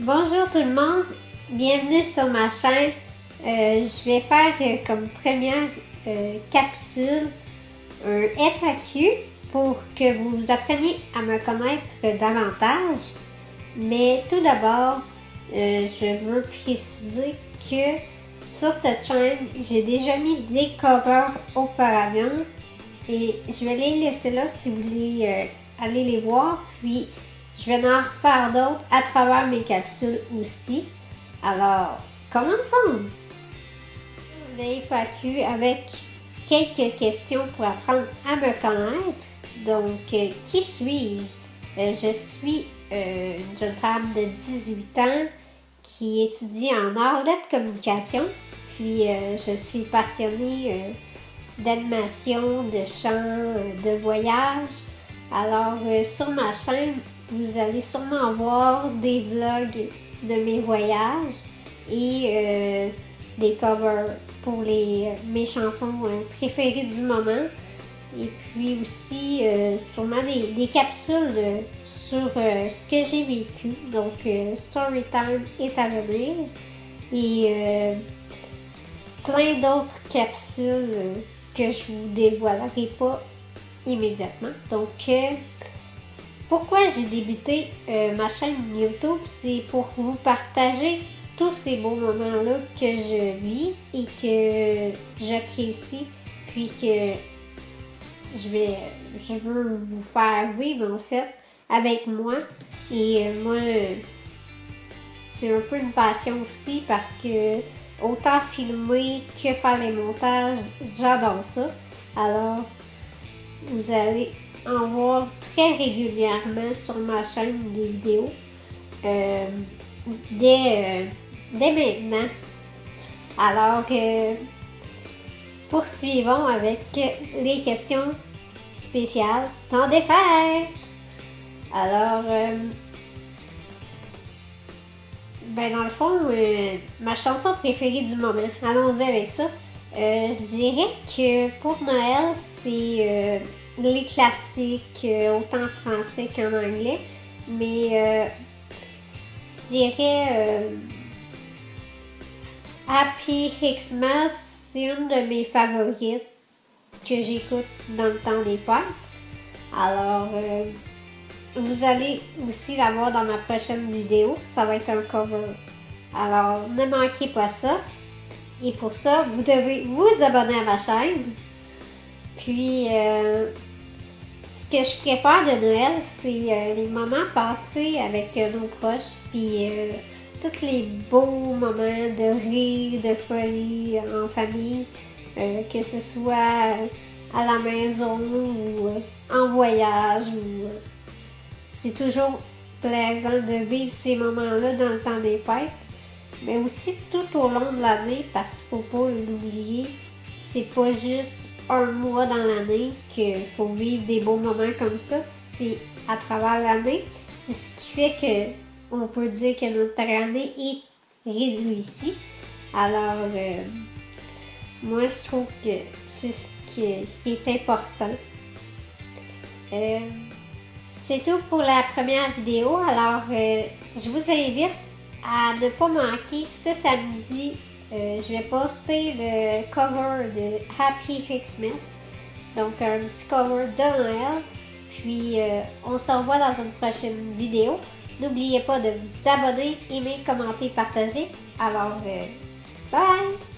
Bonjour tout le monde, bienvenue sur ma chaîne. Je vais faire comme première capsule un FAQ pour que vous appreniez à me connaître davantage. Mais tout d'abord, je veux préciser que sur cette chaîne, j'ai déjà mis des covers auparavant et je vais les laisser là si vous voulez aller les voir. Puis je vais en refaire d'autres à travers mes capsules aussi. Alors, commençons! Le FAQ avec quelques questions pour apprendre à me connaître. Donc, qui suis-je? Je suis une jeune femme de 18 ans qui étudie en arts de communication. Puis, je suis passionnée d'animation, de chant, de voyage. Alors, sur ma chaîne, vous allez sûrement voir des vlogs de mes voyages et des covers pour mes chansons préférées du moment. Et puis aussi, sûrement des capsules sur ce que j'ai vécu. Donc, Storytime est à venir. Et plein d'autres capsules que je vous dévoilerai pas immédiatement. Donc, pourquoi j'ai débuté ma chaîne YouTube? C'est pour vous partager tous ces beaux moments-là que je vis et que j'apprécie, puis que je veux vous faire vivre en fait avec moi. Et moi, c'est un peu une passion aussi parce que autant filmer que faire les montages, j'adore ça. Alors, vous allez en voir très régulièrement sur ma chaîne des vidéos dès maintenant. Alors, poursuivons avec les questions spéciales. Temps des fêtes! Alors, dans le fond, ma chanson préférée du moment, allons-y avec ça. Je dirais que pour Noël, c'est les classiques, autant en français qu'en anglais. Mais je dirais Happy Xmas, c'est une de mes favorites que j'écoute dans le temps des fêtes. Alors, vous allez aussi la voir dans ma prochaine vidéo. Ça va être un cover. Alors, ne manquez pas ça. Et pour ça, vous devez vous abonner à ma chaîne. Puis, ce que je préfère de Noël, c'est les moments passés avec nos proches. Puis, tous les beaux moments de rire, de folie en famille. Que ce soit à la maison ou en voyage. C'est toujours plaisant de vivre ces moments-là dans le temps des fêtes. Mais aussi tout au long de l'année, parce qu'il ne faut pas l'oublier, c'est pas juste un mois dans l'année qu'il faut vivre des beaux moments comme ça. C'est à travers l'année. C'est ce qui fait que on peut dire que notre année est réussie. Alors, moi, je trouve que c'est ce qui est important. C'est tout pour la première vidéo. Alors, je vous invite à ne pas manquer ce samedi. Je vais poster le cover de Happy Xmas. Donc, un petit cover de Noël. Puis, on se revoit dans une prochaine vidéo. N'oubliez pas de vous abonner, aimer, commenter, partager. Alors, bye!